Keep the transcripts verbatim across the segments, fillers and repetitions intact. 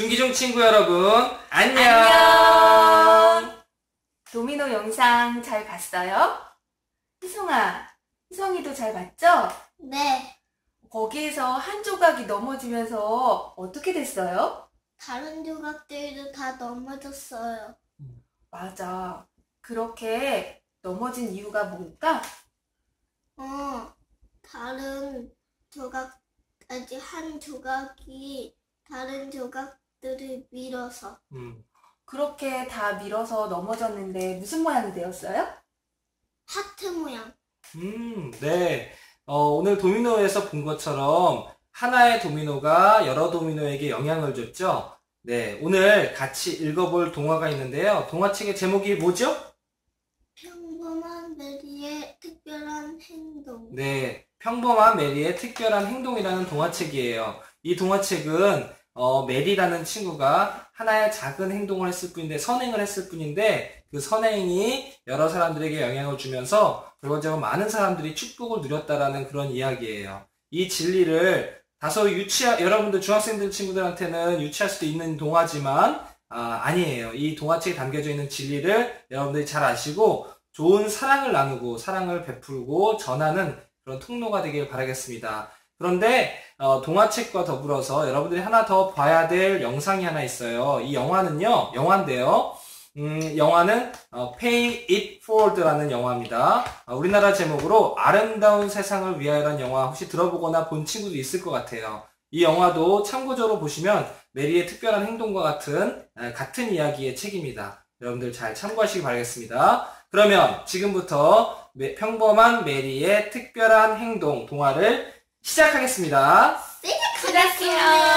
중기중 친구 여러분, 안녕! 안녕! 도미노 영상 잘 봤어요? 희송아, 희성이도 잘 봤죠? 네, 거기에서 한 조각이 넘어지면서 어떻게 됐어요? 다른 조각들도 다 넘어졌어요. 맞아. 그렇게 넘어진 이유가 뭘까? 어, 다른 조각, 아직 한 조각이 다른 조각들을 밀어서. 음, 그렇게 다 밀어서 넘어졌는데 무슨 모양이 되었어요? 하트 모양. 음, 네. 어, 오늘 도미노에서 본 것처럼 하나의 도미노가 여러 도미노에게 영향을 줬죠? 네. 오늘 같이 읽어볼 동화가 있는데요. 동화책의 제목이 뭐죠? 평범한 메리의 특별한 행동. 네. 평범한 메리의 특별한 행동이라는 동화책이에요. 이 동화책은 어, 메리라는 친구가 하나의 작은 행동을 했을 뿐인데, 선행을 했을 뿐인데, 그 선행이 여러 사람들에게 영향을 주면서 결과적으로 많은 사람들이 축복을 누렸다라는 그런 이야기예요. 이 진리를 다소 유치, 여러분들 중학생들 친구들한테는 유치할 수도 있는 동화지만, 아, 아니에요. 이 동화책에 담겨져 있는 진리를 여러분들이 잘 아시고, 좋은 사랑을 나누고, 사랑을 베풀고, 전하는 그런 통로가 되길 바라겠습니다. 그런데 어, 동화책과 더불어서 여러분들이 하나 더 봐야 될 영상이 하나 있어요. 이 영화는요, 영화인데요. 음, 영화는 어, Pay It Forward라는 영화입니다. 어, 우리나라 제목으로 아름다운 세상을 위하여라는 영화 혹시 들어보거나 본 친구도 있을 것 같아요. 이 영화도 참고적으로 보시면 메리의 특별한 행동과 같은 에, 같은 이야기의 책입니다. 여러분들 잘 참고하시기 바라겠습니다. 그러면 지금부터 메, 평범한 메리의 특별한 행동 동화를 시작하겠습니다. 시작할게요.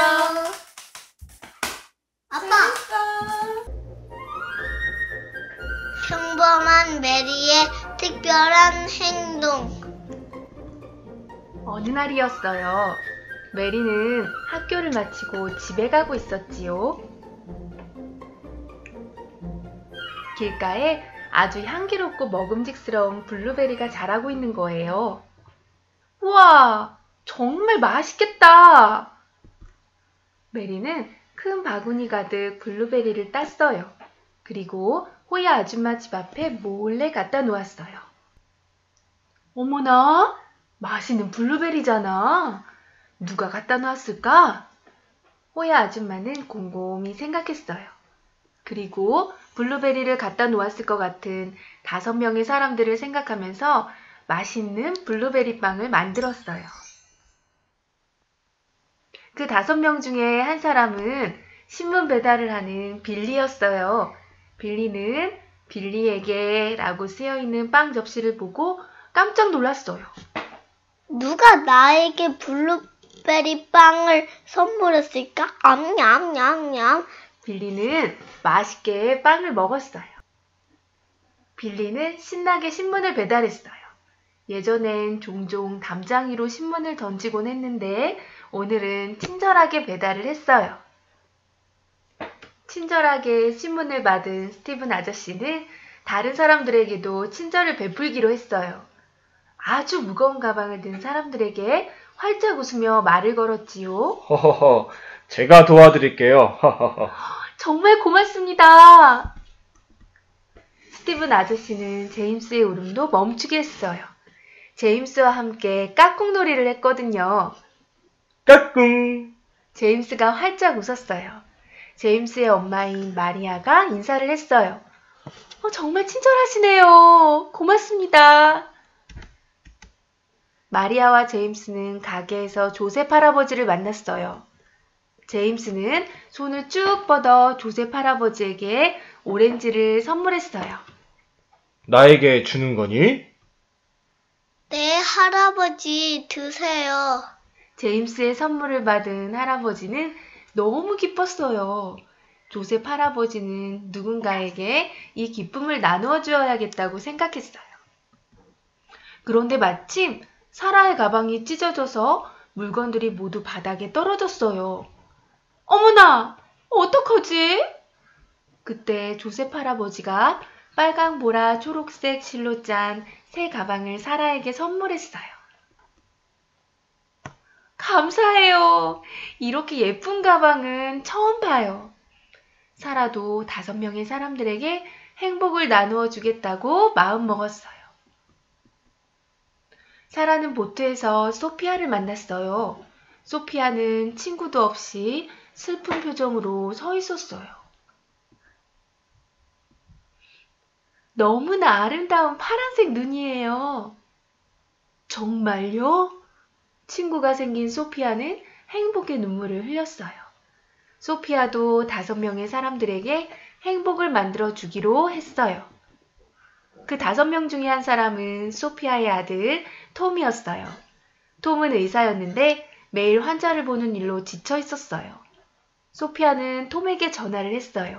아빠. 평범한 메리의 특별한 행동. 어느 날이었어요. 메리는 학교를 마치고 집에 가고 있었지요. 길가에 아주 향기롭고 먹음직스러운 블루베리가 자라고 있는 거예요. 우와! 정말 맛있겠다! 메리는 큰 바구니 가득 블루베리를 땄어요. 그리고 호야 아줌마 집 앞에 몰래 갖다 놓았어요. 어머나! 맛있는 블루베리잖아. 누가 갖다 놨을까? 호야 아줌마는 곰곰이 생각했어요. 그리고 블루베리를 갖다 놓았을 것 같은 다섯 명의 사람들을 생각하면서 맛있는 블루베리 빵을 만들었어요. 그 다섯 명 중에 한 사람은 신문 배달을 하는 빌리였어요. 빌리는 빌리에게 라고 쓰여있는 빵 접시를 보고 깜짝 놀랐어요. 누가 나에게 블루베리 빵을 선물했을까? 냠냠냠냠. 빌리는 맛있게 빵을 먹었어요. 빌리는 신나게 신문을 배달했어요. 예전엔 종종 담장이로 신문을 던지곤 했는데 오늘은 친절하게 배달을 했어요. 친절하게 신문을 받은 스티븐 아저씨는 다른 사람들에게도 친절을 베풀기로 했어요. 아주 무거운 가방을 든 사람들에게 활짝 웃으며 말을 걸었지요. 허허허, 제가 도와드릴게요. 허허허. 정말 고맙습니다. 스티븐 아저씨는 제임스의 울음도 멈추게 했어요. 제임스와 함께 깍꿍놀이를 했거든요. 까꿍. 제임스가 활짝 웃었어요. 제임스의 엄마인 마리아가 인사를 했어요. 어, 정말 친절하시네요. 고맙습니다. 마리아와 제임스는 가게에서 조셉 할아버지를 만났어요. 제임스는 손을 쭉 뻗어 조셉 할아버지에게 오렌지를 선물했어요. 나에게 주는 거니? 네, 할아버지 드세요. 제임스의 선물을 받은 할아버지는 너무 기뻤어요. 조셉 할아버지는 누군가에게 이 기쁨을 나누어 주어야겠다고 생각했어요. 그런데 마침 사라의 가방이 찢어져서 물건들이 모두 바닥에 떨어졌어요. 어머나! 어떡하지? 그때 조셉 할아버지가 빨강, 보라, 초록색 실로 짠 새 가방을 사라에게 선물했어요. 감사해요. 이렇게 예쁜 가방은 처음 봐요. 사라도 다섯 명의 사람들에게 행복을 나누어 주겠다고 마음먹었어요. 사라는 보트에서 소피아를 만났어요. 소피아는 친구도 없이 슬픈 표정으로 서 있었어요. 너무나 아름다운 파란색 눈이에요. 정말요? 친구가 생긴 소피아는 행복의 눈물을 흘렸어요. 소피아도 다섯 명의 사람들에게 행복을 만들어 주기로 했어요. 그 다섯 명 중에 한 사람은 소피아의 아들 톰이었어요. 톰은 의사였는데 매일 환자를 보는 일로 지쳐 있었어요. 소피아는 톰에게 전화를 했어요.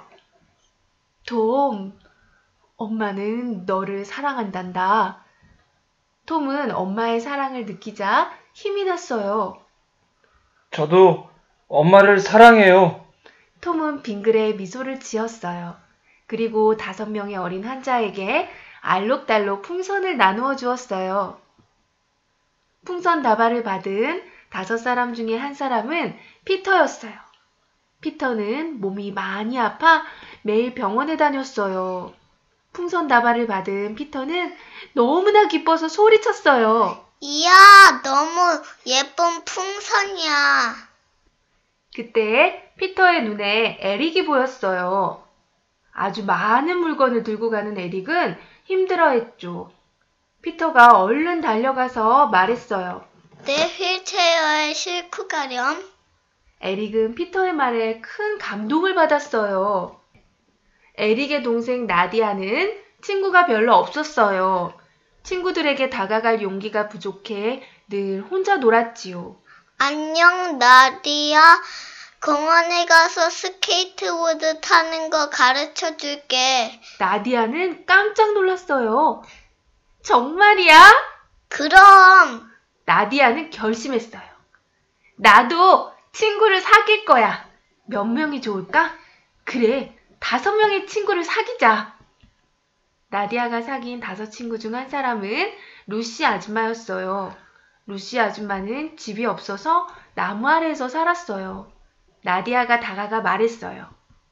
톰, 엄마는 너를 사랑한단다. 톰은 엄마의 사랑을 느끼자 힘이 났어요. 저도 엄마를 사랑해요. 톰은 빙그레 미소를 지었어요. 그리고 다섯 명의 어린 환자에게 알록달록 풍선을 나누어 주었어요. 풍선 다발을 받은 다섯 사람 중에 한 사람은 피터였어요. 피터는 몸이 많이 아파 매일 병원에 다녔어요. 풍선 다발을 받은 피터는 너무나 기뻐서 소리쳤어요. 이야, 너무 예쁜 풍선이야. 그때 피터의 눈에 에릭이 보였어요. 아주 많은 물건을 들고 가는 에릭은 힘들어했죠. 피터가 얼른 달려가서 말했어요. 내 휠체어에 싣고 가렴. 에릭은 피터의 말에 큰 감동을 받았어요. 에릭의 동생 나디아는 친구가 별로 없었어요. 친구들에게 다가갈 용기가 부족해 늘 혼자 놀았지요. 안녕, 나디야. 공원에 가서 스케이트보드 타는 거 가르쳐 줄게. 나디아는 깜짝 놀랐어요. 정말이야? 그럼. 나디아는 결심했어요. 나도 친구를 사귈 거야. 몇 명이 좋을까? 그래, 다섯 명의 친구를 사귀자. 나디아가 사귄 다섯 친구 중 한 사람은 루시 아줌마였어요. 루시 아줌마는 집이 없어서 나무 아래에서 살았어요. 나디아가 다가가 말했어요.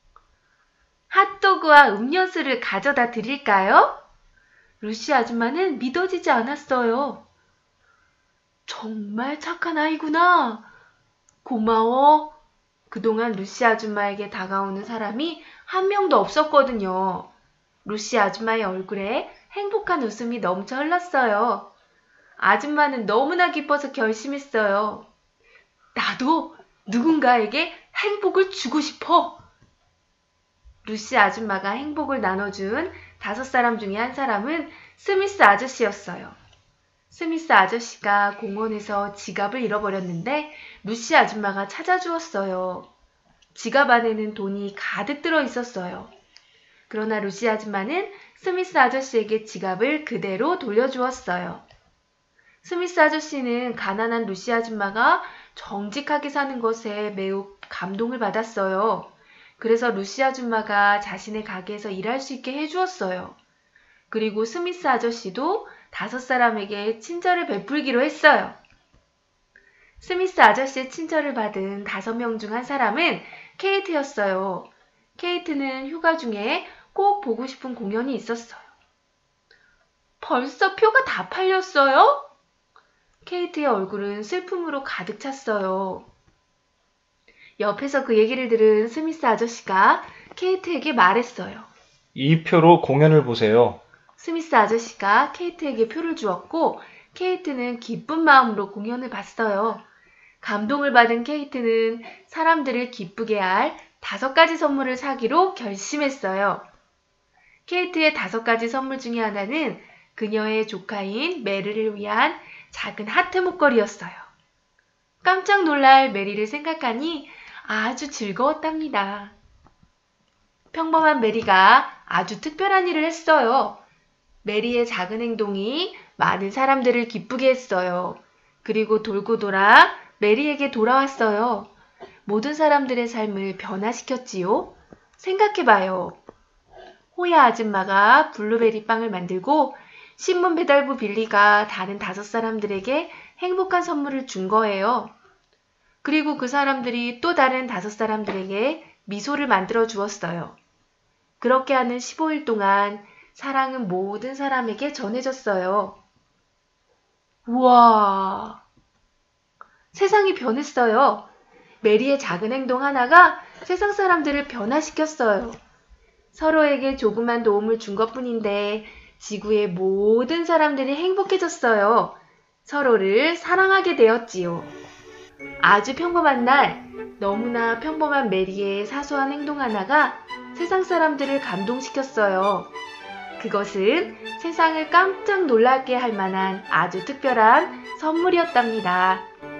핫도그와 음료수를 가져다 드릴까요? 루시 아줌마는 믿어지지 않았어요. 정말 착한 아이구나. 고마워. 그동안 루시 아줌마에게 다가오는 사람이 한 명도 없었거든요. 루시 아줌마의 얼굴에 행복한 웃음이 넘쳐 흘렀어요. 아줌마는 너무나 기뻐서 결심했어요. 나도 누군가에게 행복을 주고 싶어. 루시 아줌마가 행복을 나눠준 다섯 사람 중에 한 사람은 스미스 아저씨였어요. 스미스 아저씨가 공원에서 지갑을 잃어버렸는데 루시 아줌마가 찾아주었어요. 지갑 안에는 돈이 가득 들어 있었어요. 그러나 루시 아줌마는 스미스 아저씨에게 지갑을 그대로 돌려주었어요. 스미스 아저씨는 가난한 루시 아줌마가 정직하게 사는 것에 매우 감동을 받았어요. 그래서 루시 아줌마가 자신의 가게에서 일할 수 있게 해주었어요. 그리고 스미스 아저씨도 다섯 사람에게 친절을 베풀기로 했어요. 스미스 아저씨의 친절을 받은 다섯 명 중 한 사람은 케이트였어요. 케이트는 휴가 중에 꼭 보고 싶은 공연이 있었어요. 벌써 표가 다 팔렸어요? 케이트의 얼굴은 슬픔으로 가득 찼어요. 옆에서 그 얘기를 들은 스미스 아저씨가 케이트에게 말했어요. 이 표로 공연을 보세요. 스미스 아저씨가 케이트에게 표를 주었고 케이트는 기쁜 마음으로 공연을 봤어요. 감동을 받은 케이트는 사람들을 기쁘게 할 다섯 가지 선물을 사기로 결심했어요. 케이트의 다섯 가지 선물 중에 하나는 그녀의 조카인 메리를 위한 작은 하트 목걸이였어요. 깜짝 놀랄 메리를 생각하니 아주 즐거웠답니다. 평범한 메리가 아주 특별한 일을 했어요. 메리의 작은 행동이 많은 사람들을 기쁘게 했어요. 그리고 돌고 돌아 메리에게 돌아왔어요. 모든 사람들의 삶을 변화시켰지요. 생각해봐요. 호야 아줌마가 블루베리 빵을 만들고 신문 배달부 빌리가 다른 다섯 사람들에게 행복한 선물을 준 거예요. 그리고 그 사람들이 또 다른 다섯 사람들에게 미소를 만들어 주었어요. 그렇게 하는 십오 일 동안 사랑은 모든 사람에게 전해졌어요. 우와! 세상이 변했어요. 메리의 작은 행동 하나가 세상 사람들을 변화시켰어요. 서로에게 조그만 도움을 준 것뿐인데 지구의 모든 사람들이 행복해졌어요. 서로를 사랑하게 되었지요. 아주 평범한 날, 너무나 평범한 메리의 사소한 행동 하나가 세상 사람들을 감동시켰어요. 그것은 세상을 깜짝 놀라게 할 만한 아주 특별한 선물이었답니다.